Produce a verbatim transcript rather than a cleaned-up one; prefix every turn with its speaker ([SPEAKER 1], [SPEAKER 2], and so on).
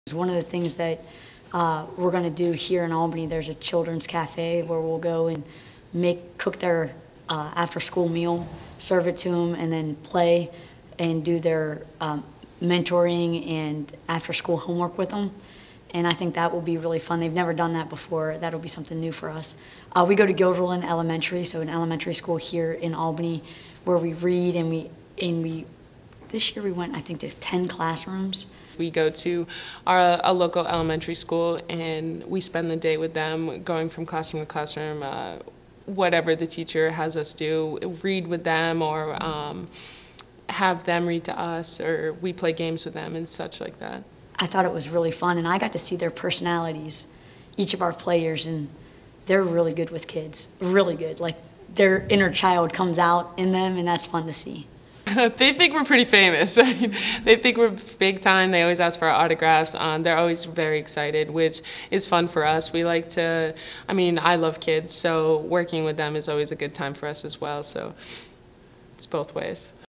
[SPEAKER 1] One of the things that uh, we're going to do here in Albany, there's a children's cafe where we'll go and make cook their uh, after-school meal, serve it to them, and then play and do their um, mentoring and after-school homework with them. And I think that will be really fun. They've never done that before. That'll be something new for us. Uh, we go to Guilderland Elementary, so an elementary school here in Albany, where we read and we and we. This year we went, I think, to ten classrooms.
[SPEAKER 2] We go to our a local elementary school and we spend the day with them, going from classroom to classroom, uh, whatever the teacher has us do, read with them or um, have them read to us, or we play games with them and such like that.
[SPEAKER 1] I thought it was really fun, and I got to see their personalities, each of our players, and they're really good with kids, really good. Like, their inner child comes out in them, and that's fun to see.
[SPEAKER 2] They think we're pretty famous. They think we're big time. They always ask for our autographs. Um, they're always very excited, which is fun for us. We like to, I mean, I love kids, so working with them is always a good time for us as well. So it's both ways.